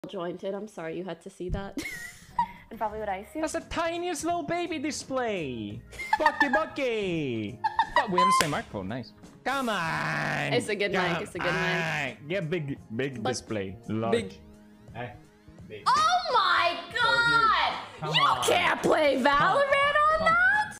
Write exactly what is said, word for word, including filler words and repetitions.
jointed. I'm sorry you had to see that. And probably what I see. That's the tiniest little baby display. Bucky Bucky. But we have the same microphone. Nice. Come on. It's a good Come mic. It's a good mic. on. Get big, big But display. Large. big. Hey, big. Oh my god! Come You on. can't play Valorant on Come. that!